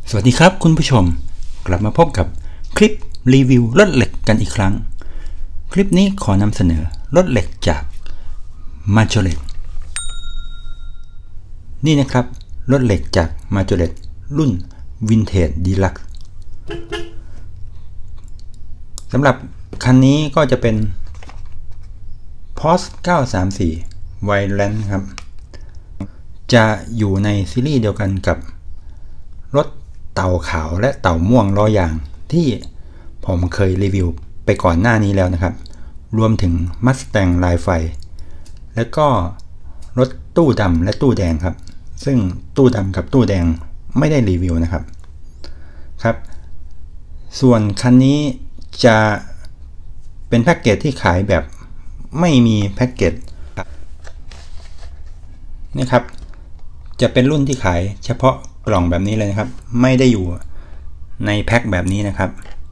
สวัสดีครับคุณผู้ชมกลับมาพบกับคลิปรีวิวรถเหล็กกันอีกครั้งคลิปนี้ขอนำเสนอรถเหล็กจาก Majoret นี่นะครับรถเหล็กจาก Majoret รุ่น Vintage Deluxe สำหรับคันนี้ก็จะเป็น Porsche 934 Wayland ครับจะอยู่ในซีรีส์เดียวกันกับรถเต่าขาวและเต่าม่วงล้อยางที่ผมเคยรีวิวไปก่อนหน้านี้แล้วนะครับรวมถึง Mustang ลายไฟแล้วก็รถตู้ดำและตู้แดงครับซึ่งตู้ดำกับตู้แดงไม่ได้รีวิวนะครับส่วนคันนี้จะเป็นแพ็กเกจที่ขายแบบไม่มีแพ็กเกจนี่ครับจะเป็นรุ่นที่ขายเฉพาะกล่องแบบนี้เลยนะครับไม่ได้อยู่ในแพ็คแบบนี้นะครับ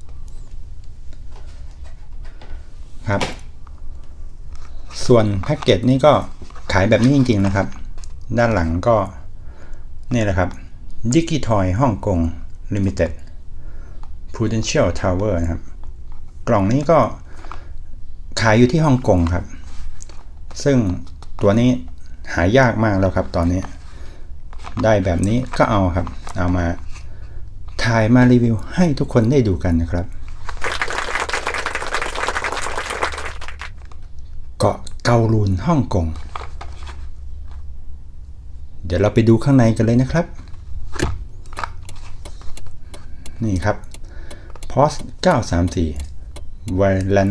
ส่วนแพ็กเกจนี่ก็ขายแบบนี้จริงๆนะครับด้านหลังก็นี่แหละครับ Digitoy ฮ่องกง Limited Prudential Tower นะครับกล่องนี้ก็ขายอยู่ที่ฮ่องกงครับซึ่งตัวนี้หายากมากแล้วครับตอนนี้ได้แบบนี้ก็เอาครับเอามาถ่ายมารีวิวให้ทุกคนได้ดูกันนะครับเกาะเกาลูนฮ่องกงเดี๋ยวเราไปดูข้างในกันเลยนะครับนี่ครับ Porsche 934 Wayland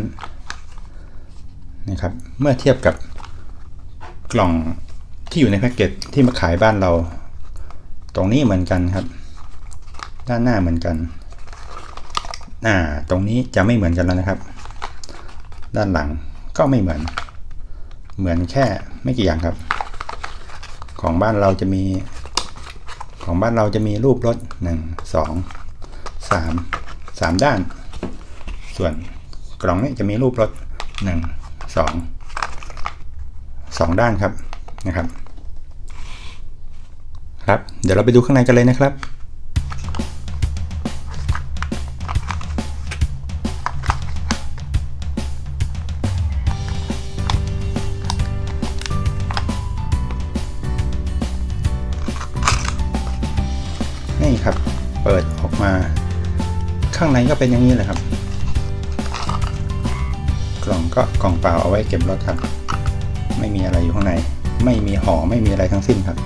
นะครับเมื่อเทียบกับกล่องที่อยู่ในแพ็กเกจที่มาขายบ้านเราตรงนี้เหมือนกันครับด้านหน้าเหมือนกันตรงนี้จะไม่เหมือนกันแล้วนะครับด้านหลังก็ไม่เหมือนแค่ไม่กี่อย่างครับของบ้านเราจะมีรูปรถ1 2 3ด้านส่วนกล่องนี้จะมีรูปรถ1 2ด้านครับเดี๋ยวเราไปดูข้างในกันเลยนะครับนี่ครับเปิดออกมาข้างในก็เป็นอย่างนี้เลยครับกล่องก็กล่องเปล่าเอาไว้เก็บรถครับไม่มีอะไรอยู่ข้างในไม่มีห่อไม่มีอะไรทั้งสิ้นครับ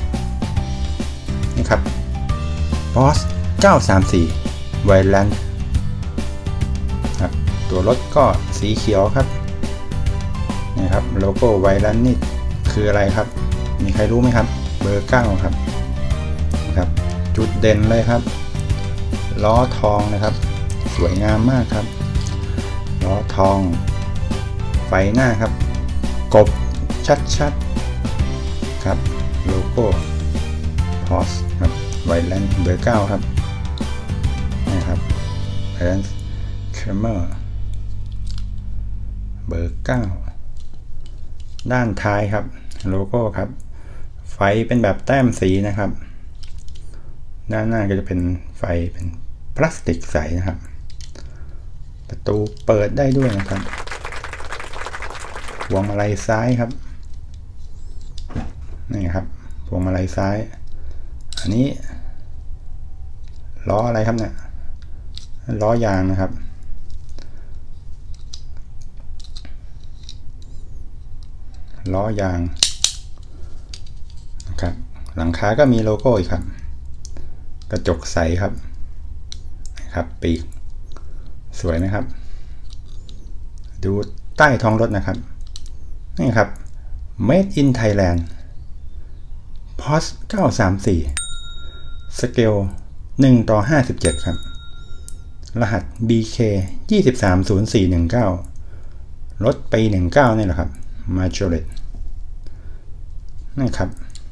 นี่ครับ Porsche 934 Wayland ครับตัวรถก็สีเขียวครับนี่ครับโลโก้ Wayland นี่คืออะไรครับมีใครรู้ไหมครับเบอร์ 9ครับจุดเด่นเลยครับล้อทองนะครับสวยงามมากครับล้อทองไฟหน้าครับกบชัดๆครับโลโก้ Porsche ครับ Wayland เบอร์ 9ครับนะครับ Wayland Kramer เบอร์ 9ด้านท้ายครับโลโก้ครับไฟเป็นแบบแต้มสีนะครับด้านหน้าก็จะเป็นไฟเป็นพลาสติกใสนะครับประตูเปิดได้ด้วยนะครับพวงมาลัยซ้ายครับนี่ครับพวงมาลัยซ้ายอันนี้ล้ออะไรครับเนี่ยล้อยางนะครับล้อยางนะครับหลังคาก็มีโลโก้อีกครับกระจกใสครับปีกสวยไหมครับดูใต้ท้องรถนะครับนี่ครับ Made in Thailand Porsche 934 สเกล1:57ครับรหัส BK 230419รถปี19นี่แหละครับ Majoret นี่ครับ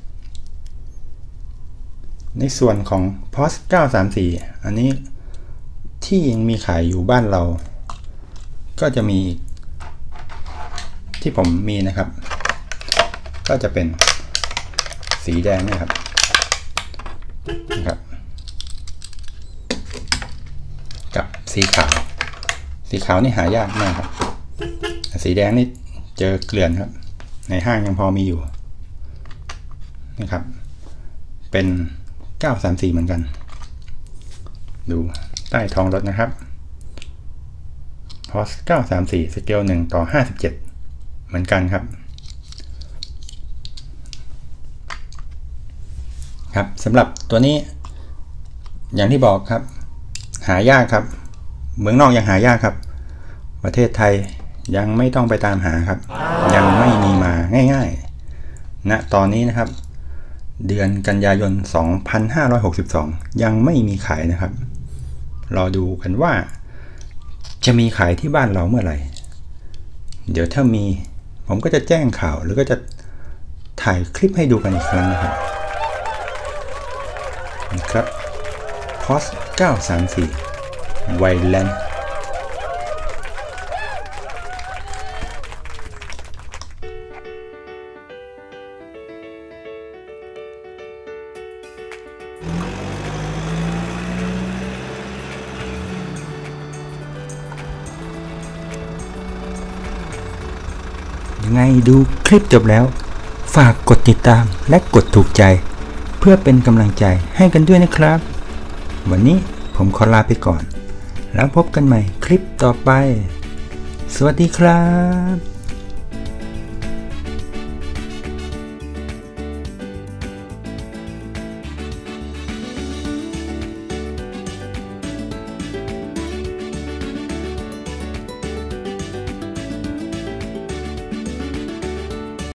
ในส่วนของ Porsche 934 อันนี้ที่ยังมีขายอยู่บ้านเราก็จะมีที่ผมมีนะครับก็จะเป็น สีแดงนะครับกับสีขาวนี่หายากมากครับสีแดงนี่เจอเกลื่อนครับในห้างยังพอมีอยู่นะครับเป็น934เหมือนกันดูใต้ท้องรถนะครับพอส934สเกล1:57เหมือนกันครับสำหรับตัวนี้อย่างที่บอกครับหายากครับเมืองนอกยังหายากครับประเทศไทยยังไม่ต้องไปตามหาครับยังไม่มีมาง่ายๆณตอนนี้นะครับเดือนกันยายน2562ยังไม่มีขายนะครับรอดูกันว่าจะมีขายที่บ้านเราเมื่อไหร่เดี๋ยวถ้ามีผมก็จะแจ้งข่าวหรือก็จะถ่ายคลิปให้ดูกันอีกครั้งนะครับPOS 934 ไวแลนด์ยังไงดูคลิปจบแล้วฝากกดติดตามและกดถูกใจเพื่อเป็นกำลังใจให้กันด้วยนะครับวันนี้ผมขอลาไปก่อนแล้วพบกันใหม่คลิปต่อไปสวัสดีครับ